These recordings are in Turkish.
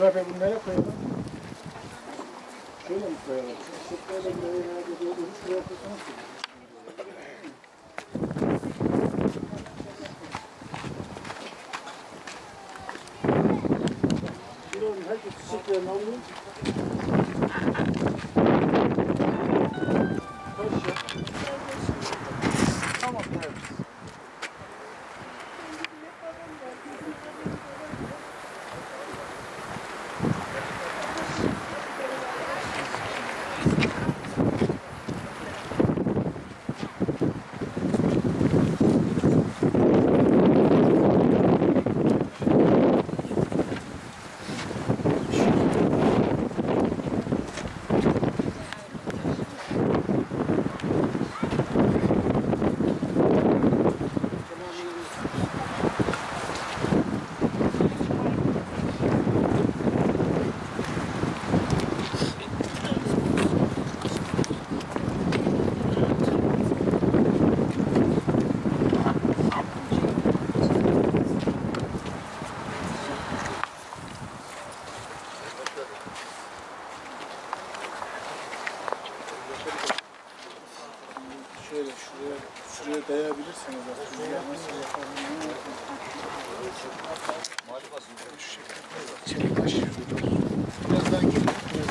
Murat Bey bunu nereye koyalım? Şöyle mi koyalım? Şöyle bir yere doğru şuraya koysanız ki. Şuraya herkes çiçeklerini alıyor. Tamam, evet. Şöyle şuraya dayayabilirsiniz aslında. Nasıl yapalım? Şu şekilde taşıyoruz. Birazdan gelin.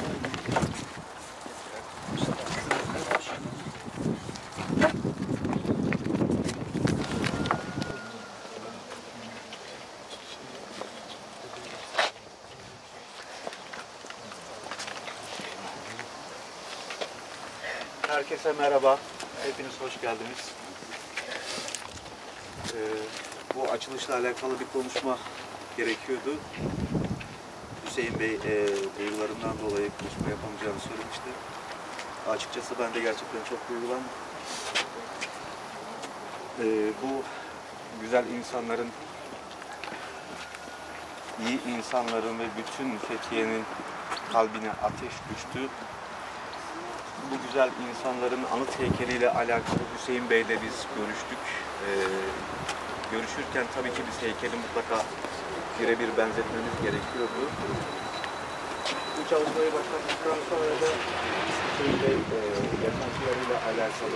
Herkese merhaba. Hepiniz hoş geldiniz. Bu açılışla alakalı bir konuşma gerekiyordu. Hüseyin Bey duygularından dolayı konuşma yapamayacağını söylemişti. Açıkçası ben de gerçekten çok duygulandım. Bu güzel insanların, iyi insanların ve bütün Fethiye'nin kalbine ateş düştü. Bu güzel insanların anıt heykeliyle alakalı Hüseyin Bey'le biz görüştük. Görüşürken tabii ki biz heykeli mutlaka birebir benzetmemiz gerekiyordu. Bu çalışmayı başlattıktan sonra da Hüseyin Bey yaşantılarıyla alakalı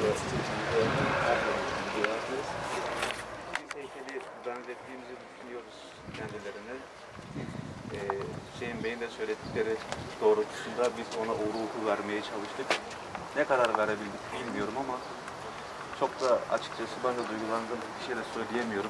biz heykeli benzettiğimizi düşünüyoruz kendilerine. Hüseyin Bey'in de söyledikleri doğrultusunda biz ona o ruhu vermeye çalıştık. Ne kadar verebildik bilmiyorum ama çok da açıkçası ben de duygulandım. Bir şey de söyleyemiyorum.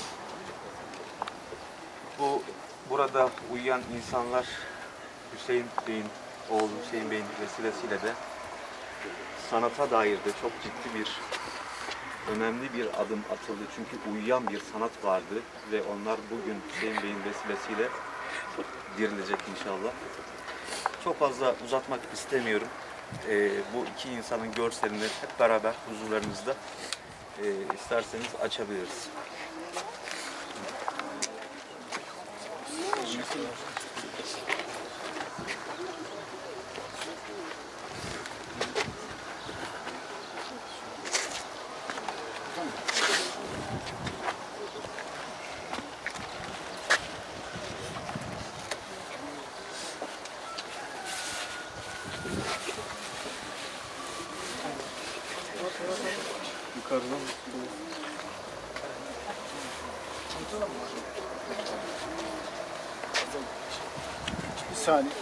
Burada uyuyan insanlar Hüseyin Bey'in, oğlu Hüseyin Bey'in vesilesiyle de sanata dair de çok ciddi bir, önemli bir adım atıldı. Çünkü uyuyan bir sanat vardı ve onlar bugün Hüseyin Bey'in vesilesiyle dirilecek inşallah. Çok fazla uzatmak istemiyorum. Bu iki insanın görselini hep beraber huzurlarınızda isterseniz açabiliriz. Yukarıdan. Bir saniye.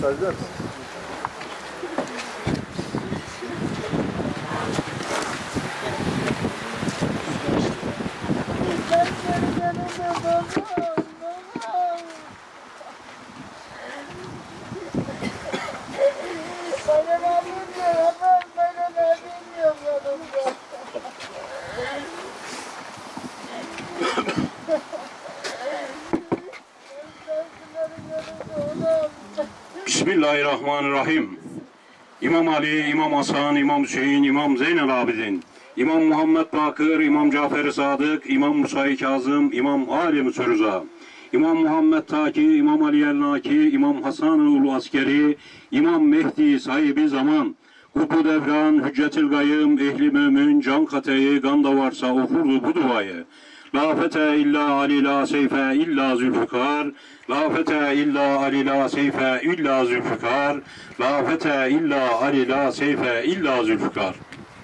mesajlar mı? Bismillahirrahmanirrahim. İmam Ali, İmam Hasan, İmam Hüseyin, İmam Zeynel Abidin, İmam Muhammed Bakır, İmam Cafer-i Sadık, İmam Musa-i Kazım, İmam Ali Müsürüza, İmam Muhammed Taki, İmam Ali el-Naki, İmam Hasan-ı Askeri, İmam Mehdi sahibi zaman, Kubu Devran, Hüccetül Gayyım, Ehli Mümin, Can Kate'yi, Ganda varsa okurdu bu duayı. La fete illa Ali la seyfe illa zülfikar. La fete illa Ali la seyfe illa zülfikar. La fete illa Ali la seyfe illa zülfikar.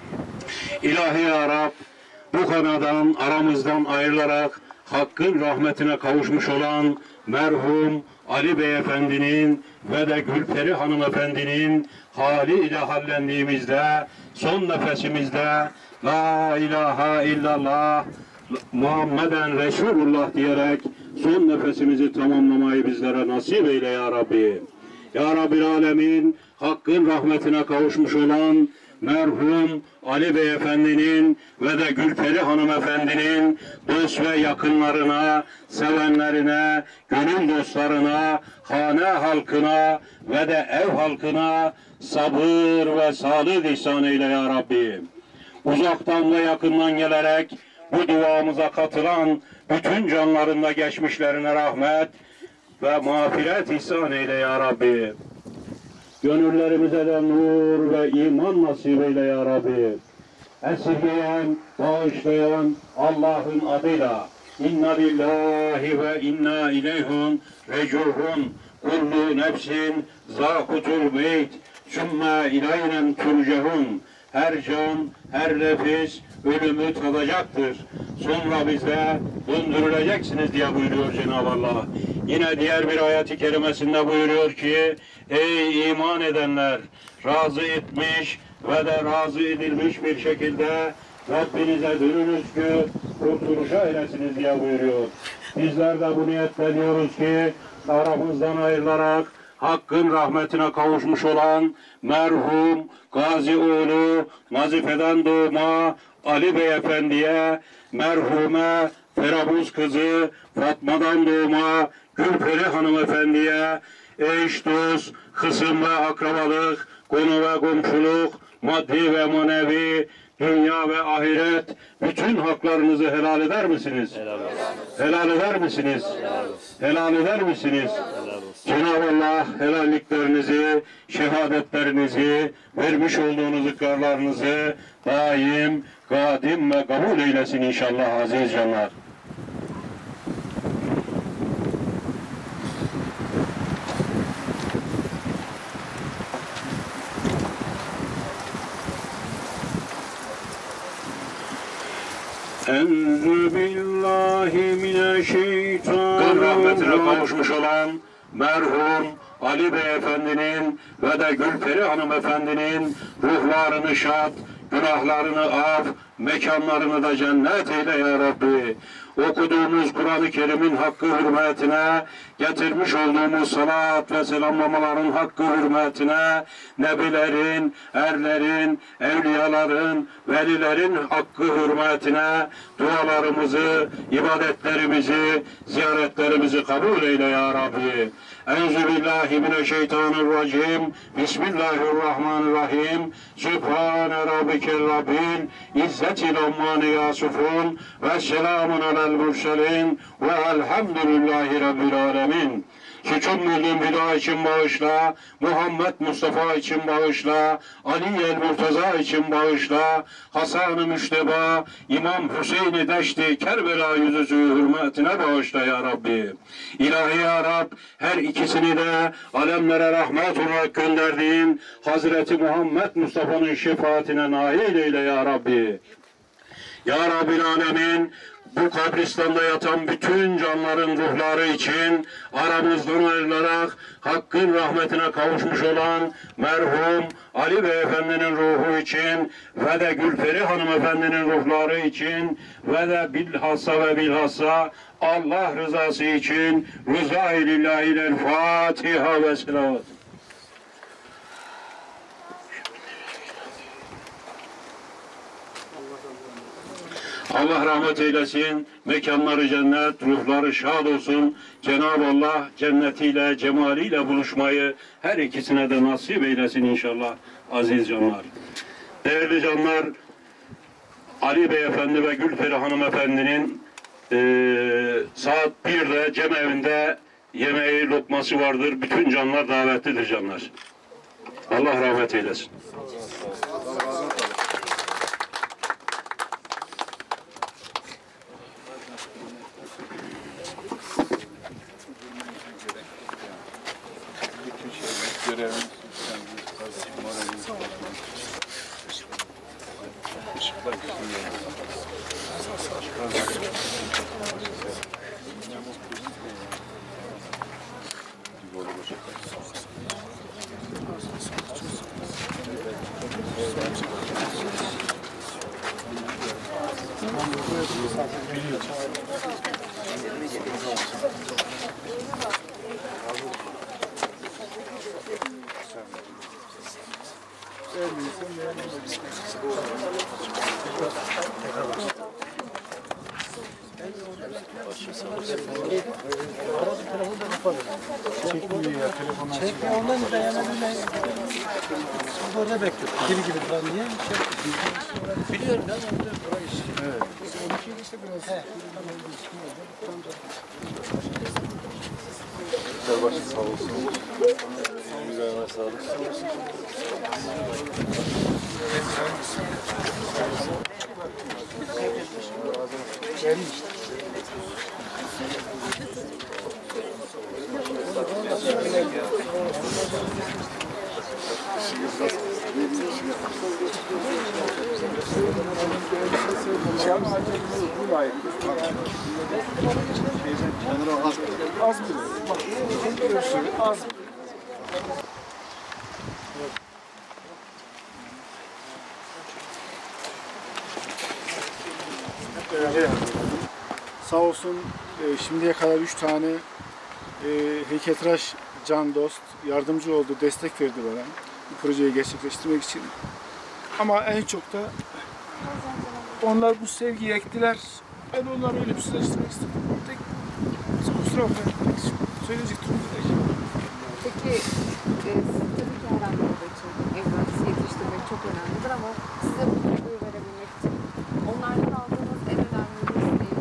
İlahi ya Rab, bu kanadan aramızdan ayrılarak Hakk'ın rahmetine kavuşmuş olan merhum Ali Beyefendinin ve de Gülperi Hanımefendinin hali ile hallendiğimizde, son nefesimizde La ilahe illallah Muhammeden Resulullah diyerek son nefesimizi tamamlamayı bizlere nasip eyle ya Rabbi. Ya Rabbil Alemin, Hakk'ın rahmetine kavuşmuş olan merhum Ali Beyefendinin ve de Gülperi Hanımefendinin dost ve yakınlarına, sevenlerine, gönül dostlarına, hane halkına ve de ev halkına sabır ve sağlık ihsan eyle ya Rabbi. Uzaktan ve yakından gelerek bu duamıza katılan bütün canlarında geçmişlerine rahmet ve mağfiret ihsan eyle ya Rabbi. Gönüllerimize de nur ve iman nasip eyle ya Rabbi. Esirgeyen, bağışlayan Allah'ın adıyla İnna lillahi ve inna ileyhun recuhun kullu nefsin zâkutul meyt sümme ileynen turcehun. Her can, her nefis ölümü tadacaktır. Sonra bize döndürüleceksiniz diye buyuruyor Cenab-ı Allah. Yine diğer bir ayet-i kerimesinde buyuruyor ki ey iman edenler, razı etmiş ve de razı edilmiş bir şekilde Rabbinize dönünüz ki kurtuluşa eresiniz diye buyuruyor. Bizler de bu niyetle diyoruz ki aramızdan ayrılarak Hakk'ın rahmetine kavuşmuş olan merhum Gazioğlu Nazife'den doğma Ali Beyefendi'ye, merhume Ferabuz kızı Fatma'dan doğma Gülperi Hanımefendi'ye, eş, dost, kısım ve akrabalık, konu ve komşuluk, maddi ve manevi, dünya ve ahiret bütün haklarınızı helal eder misiniz? Helal eder misiniz? Helal eder misiniz? Cenab-ı Allah helalliklerinizi, şehadetlerinizi, vermiş olduğunuz ikrarlarınızı daim, kadim ve kabul eylesin inşallah aziz canlar. Enzü billahi mineşşeytanirracim. Rahmetine kavuşmuş olan merhum Ali Beyefendinin ve de Gülperi Hanımefendinin ruhlarını şad, günahlarını af, mekanlarını da cennet eyle ya Rabbi. Okuduğumuz Kur'an-ı Kerim'in hakkı hürmetine, getirmiş olduğumuz salat ve selamlamaların hakkı hürmetine, nebilerin, erlerin, evliyaların, velilerin hakkı hürmetine dualarımızı, ibadetlerimizi, ziyaretlerimizi kabul eyle ya Rabbi. Euzubillahimineşşeytanirracim. Bismillahirrahmanirrahim. Sübhane Rabbikel Rabbil İzzetil Ammâne Yasifun ve selamun alel murselin ve elhamdülillahi Rabbil alemin. Suçum bildiğim fida için bağışla, Muhammed Mustafa için bağışla, Ali el-Murtaza için bağışla, Hasan-ı Müşteba, İmam Hüseyin-i Deşti, Kerbela yüzüsü hürmetine bağışla ya Rabbi. İlahi ya Rab, her ikisini de alemlere rahmet olarak gönderdiğin Hazreti Muhammed Mustafa'nın şefaatine nail eyle ya Rabbi. Ya Rabbil Alemin, bu kabristanda yatan bütün canların ruhları için aramızdan ayrılarak Hakk'ın rahmetine kavuşmuş olan merhum Ali Beyefendinin ruhu için ve de Gülperi Hanımefendinin ruhları için ve de bilhassa ve bilhassa Allah rızası için Rıza-i Lillahi'l Fatiha ve selavat. Allah rahmet eylesin, mekanları cennet, ruhları şad olsun. Cenab-ı Allah cennetiyle, cemaliyle buluşmayı her ikisine de nasip eylesin inşallah aziz canlar. Değerli canlar, Ali Beyefendi ve Gülperi Hanımefendinin saat 1'de cemevinde yemeği, lokması vardır. Bütün canlar davetlidir canlar. Allah rahmet eylesin. Görevimiz Çekme ondan da yana böyle orada bekliyor. Gibi gibi falan diye biliyorum ben onu da burayı işte. Evet. Onunki işte biraz. Başı sağ olsun. Güzel sağlık. Az mı? Az mı? Sağ olsun şimdiye kadar 3 tane heykeltıraş can dost yardımcı oldu, destek verdi bana bu projeyi gerçekleştirmek için. Ama en çok da onlar bu sevgiyi ektiler. Ben onları öyle bir süreçtirmek istedim. Tek kusura bakmayın. Söyleyecek durumda değil. Peki tabii ki her anlamda için evlatlısı yetiştirmek çok önemlidir ama size bu duyguyu verebilmek için onlardan aldığınız en önemli desteği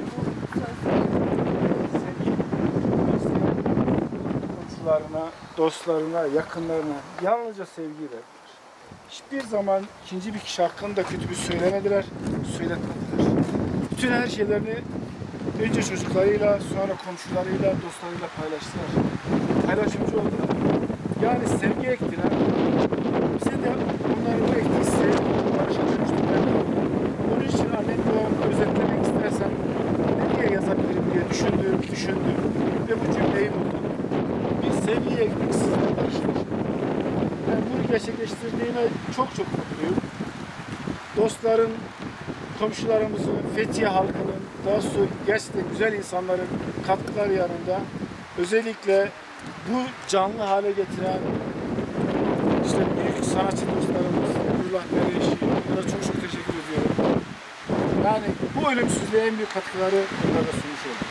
bu söz Komşularına, dostlarına, yakınlarına yalnızca sevgi verdiler. Hiçbir zaman ikinci bir kişi hakkında kötü bir söylemediler, söyletmediler. Bütün her şeylerini önce çocuklarıyla, sonra komşularıyla, dostlarıyla paylaştılar. Paylaşımcı oldular. Yani sevgi ektiler. Bize de onların bu ektiği sevgi, barışa dönüştürmek. Onun için annem babamı özetlemek istersem ne diye yazabilirim diye düşündüm ve bu cümleyi buldum. Biz sevgiyi ektik, sizlerle barıştık. Ben bunu gerçekleştirdiğime çok mutluyum. Dostların, komşularımızın, Fethiye halkının, daha doğrusu gerçekten güzel insanların katkıları yanında özellikle bu canlı hale getiren işte büyük sanatçı dostlarımız, Nurullah Bereşi, onlara çok teşekkür ediyorum. Yani bu ölümsüzlüğe en büyük katkıları onlara sunmuş olduk.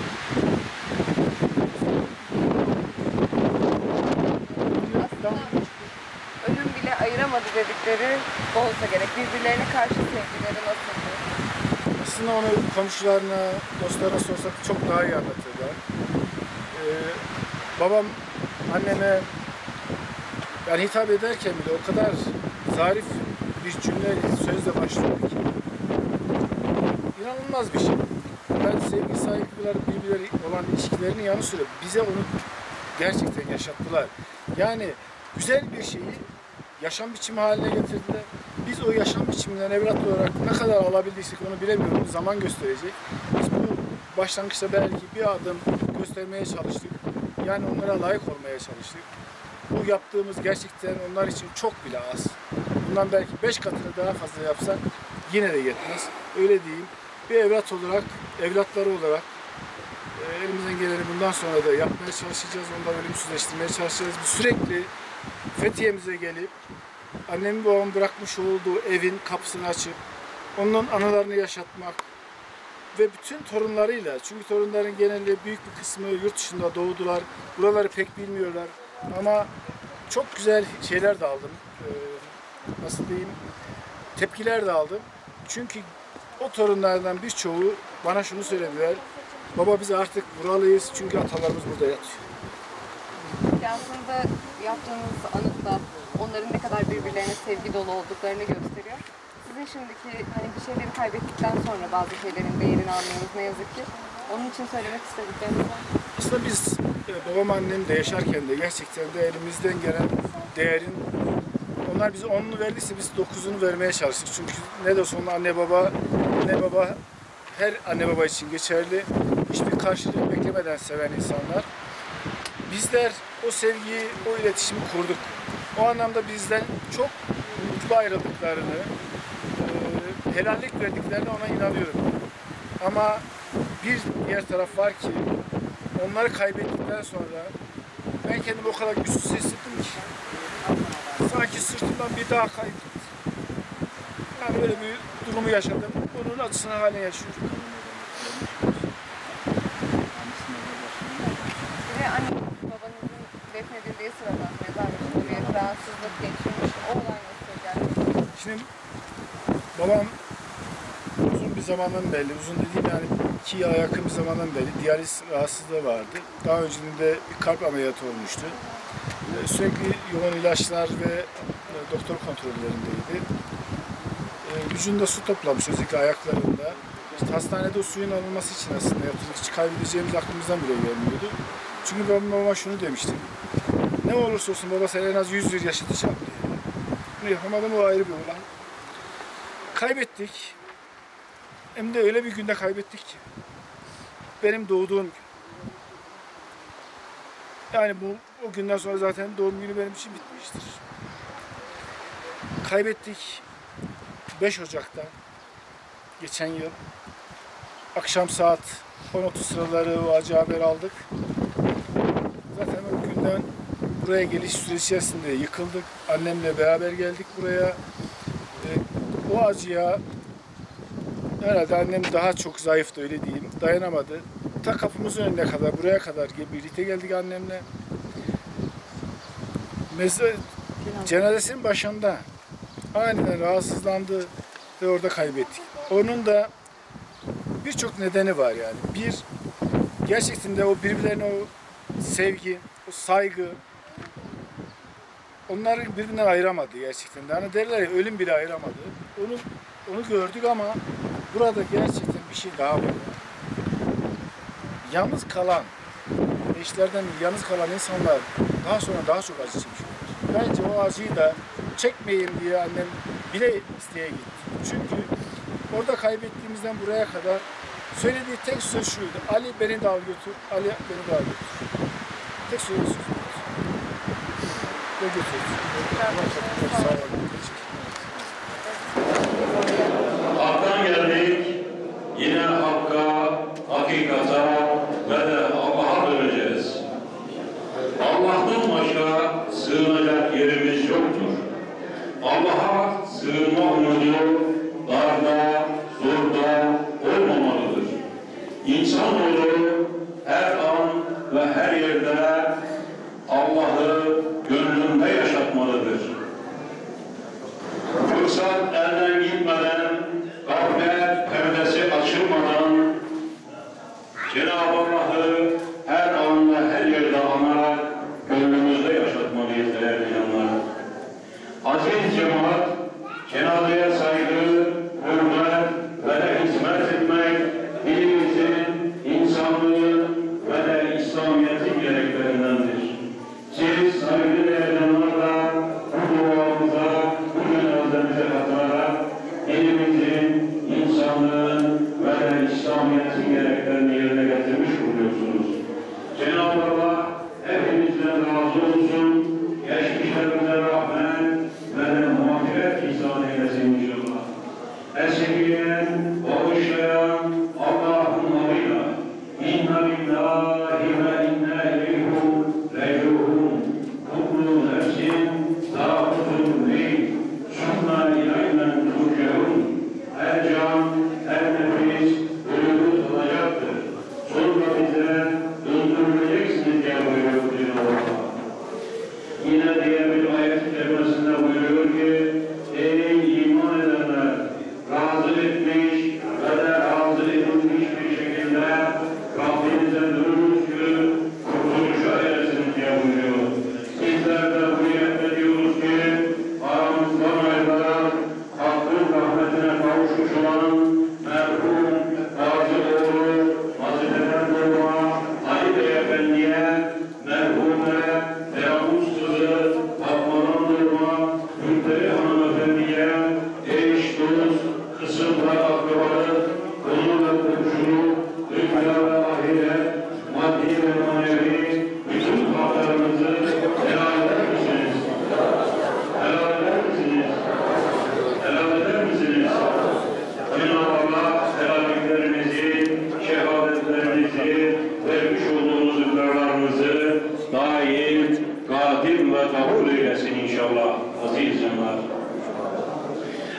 ölüm bile ayıramadı dedikleri olsa gerek. Birbirlerine karşı sevgileri nasıldı? Aslında onu komşularına, dostlarına sorsak çok daha iyi anlatırlar. Babam anneme yani hitap ederken bile o kadar zarif bir cümle, sözle başlıyor ki. İnanılmaz bir şey. Ben sevgi saygıları birbirleri olan ilişkilerinin yanı sıra bize onu gerçekten yaşattılar. Yani güzel bir şeyi yaşam biçimi haline getirdiler. Biz o yaşam biçiminden evlat olarak ne kadar alabildiysek onu bilemiyorum. Zaman gösterecek. Biz bu başlangıçta belki bir adım göstermeye çalıştık. Yani onlara layık olmaya çalıştık. Bu yaptığımız gerçekten onlar için çok bile az. Bundan belki 5 katını daha fazla yapsak yine de yetmez. Öyle diyeyim. Bir evlat olarak, evlatları olarak elimizden geleni bundan sonra da yapmaya çalışacağız. Onları ölümsüzleştirmeye çalışacağız. Biz sürekli Fethiye'mize gelip annemin babamın bırakmış olduğu evin kapısını açıp onun anılarını yaşatmak ve bütün torunlarıyla, çünkü torunların genelde büyük bir kısmı yurt dışında doğdular. Buraları pek bilmiyorlar ama çok güzel şeyler de aldım. Nasıl diyeyim? Tepkiler de aldım. Çünkü o torunlardan birçoğu bana şunu söylediler. Baba biz artık buralıyız çünkü atalarımız burada yatıyor. Aslında yaptığınız anıtla onların ne kadar birbirlerine sevgi dolu olduklarını gösteriyor. Sizin şimdiki hani bir şeyleri kaybettikten sonra bazı şeylerin değerini anlıyoruz ne yazık ki. Onun için söylemek istedikleriniz var. Aslında biz babam annem de yaşarken de gerçekten de elimizden gelen değerin onlar bize 10'unu verdiyse biz 9'unu vermeye çalıştık. Çünkü ne de sonra anne baba her anne baba için geçerli. Hiçbir karşılık beklemeden seven insanlar. Bizler o sevgiyi, o iletişimi kurduk. O anlamda bizden çok mutlu ayrıldıklarını, helallik verdiklerine ona inanıyorum. Ama bir diğer taraf var ki onları kaybettikten sonra ben kendimi o kadar güçsüz hissettim ki sanki sırtımdan bir dağ kaydı. Yani böyle bir durumu yaşadım. Bunun acısını hala yaşıyorum. Ve anne babanızın defnedildiği sırada mezar başında bir rahatsızlık geçirmiş. O olay nasıl gerçekten? Şimdi babam uzun bir zamandan beri, uzun dediğim yani 2 yıla yakın bir zamandan beri diyaliz rahatsızlığı vardı. Daha öncesinde bir kalp ameliyatı olmuştu. Sürekli yoğun ilaçlar ve doktor kontrollerindeydi. Vücudunda su toplamış özellikle ayaklarında. İşte hastanede o suyun alınması için aslında yaptık. Hiç kaybedeceğimiz aklımızdan bile gelmiyordu. Çünkü babama şunu demiştim. Ne olursa olsun baba sen en az 100 yıl yaşatacağım diye. Bunu yapamadım, o ayrı bir olay. Kaybettik. Hem de öyle bir günde kaybettik ki. Benim doğduğum gün. Yani o günden sonra zaten doğum günü benim için bitmiştir. Kaybettik 5 Ocak'ta geçen yıl. Akşam saat 10.30 sıraları o acı haber aldık. Zaten o günden buraya geliş süreci içerisinde yıkıldık. Annemle beraber geldik buraya. O acıya herhalde annem daha çok zayıftı öyle diyeyim. Dayanamadı. Ta kapımızın önüne kadar, buraya kadar birlikte geldik annemle. Cenazesinin başında aniden rahatsızlandı ve orada kaybettik. Onun da birçok nedeni var yani. Bir, gerçekten de o birbirlerine o sevgi, o saygı, onları birbirinden ayıramadı gerçekten de. Hani derler ya ölüm bile ayıramadı. Onu gördük ama burada gerçekten bir şey daha var. Yalnız kalan, eşlerden yalnız kalan insanlar daha sonra daha çok acı çekiyorlar. Bence o acıyı da çekmeyeyim diye annem bile isteye gitti. Çünkü orada kaybettiğimizden buraya kadar söylediği tek söz şuydu. Ali beni de al götür, Ali beni de al götür. Tek söylediği söz buydu. Ve götürdü. Sağ olun. Hak'tan geldik, yine Hakk'a, hakikata ve de Allah'a döneceğiz. Allah'tan başka sığınacak yerimiz yoktur. Allah'a sığınma umudu darda, zorda olmamalıdır. İnsanoğlu her an ve her yerde Allah'ı gönlünde yaşatmalıdır. Fırsat elden gitmeden, gaflet perdesi açılmadan Cenab-ı Allah'ı her an ve her yerde anarak gönlümüzde yaşatmalıyız değerli canlar. Aziz cemaat, cenazeye saygı, hürmet ve de hizmet etmek dilimizin, insanlığın ve de İslamiyet'in gereklerindendir. Siz saygı değerli canlarla bu duamıza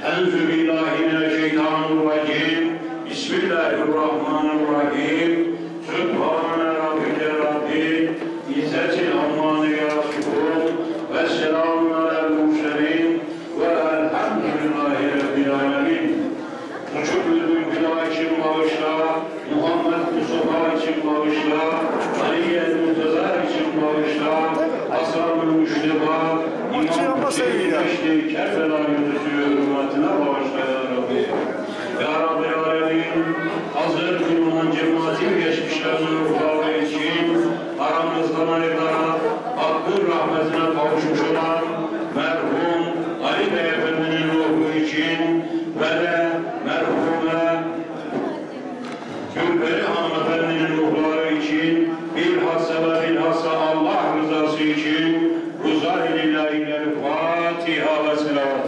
Enzübillahimineşşeytanirracim. Bismillahirrahmanirrahim. Sübhane Rabbike Rabbil İzzetil Ammâne yasifûn. Ve selamun alel murselîn. Ve elhamdülillahi Rabbil âlemin. Uçuk Bülbül Güla için bağışla, Muhammed Mustafa için bağışla, Aliye Murtazar için bağışla, Ashab-ı Müşteba, İmam Hüseyin Beşli Kerbela Yüzüsü hürmetine bağışla ya Rabbi. Ya Rabbi Alemin, hazır bulunan cemaatin geçmişlerinin ruhları için aramızdan ayrılarak Hakk'ın rahmetine kavuşmuş olan merhum Ali Bey Efendi'nin ruhu için ve de merhume Gülperi Hanımefendi'nin ruhları için bilhassa ve bilhassa Allah rızası için Ruzâ-i Fatiha ve selavat.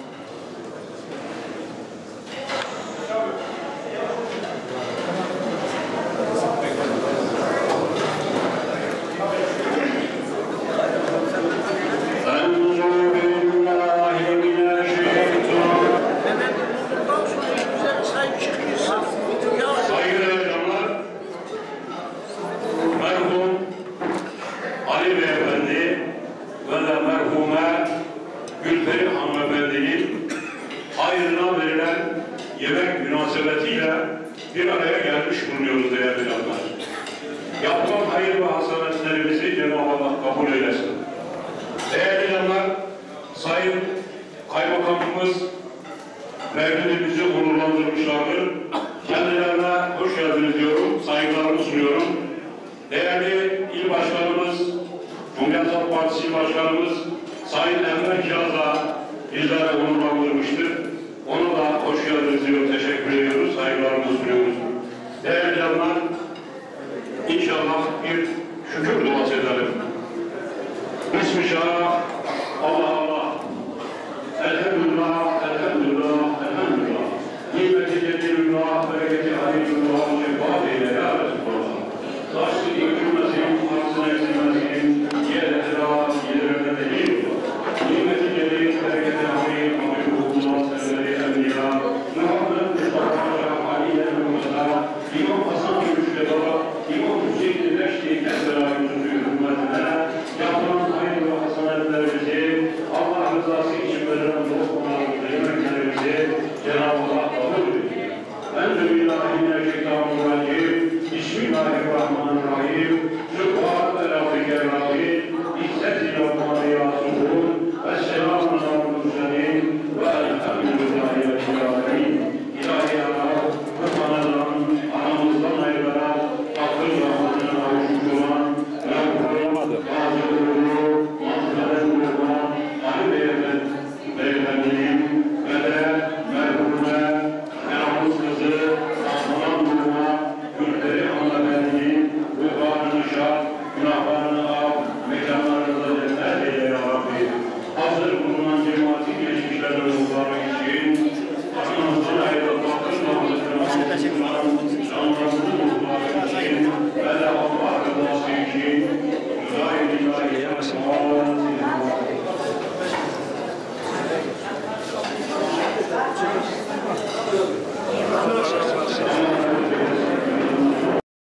Gülperi Hanımefendi'nin hayrına verilen yemek münasebetiyle bir araya gelmiş bulunuyoruz değerli canlar. Yapılan hayır ve hasanetlerimizi Cenab-ı Allah kabul eylesin. Değerli canlar, Sayın Kaymakamımız mevlidimizi onurlandırmışlardır. Kendilerine hoş geldiniz diyorum, saygılarımı sunuyorum. Değerli il başkanımız, Cumhuriyet Halk Partisi il başkanımız Sayın Enver Kiraz da bizlere onurlandırmıştır. Ona da hoş geldiniz diyor, teşekkür ediyoruz, saygılarımızı sunuyoruz. Değerli canlar,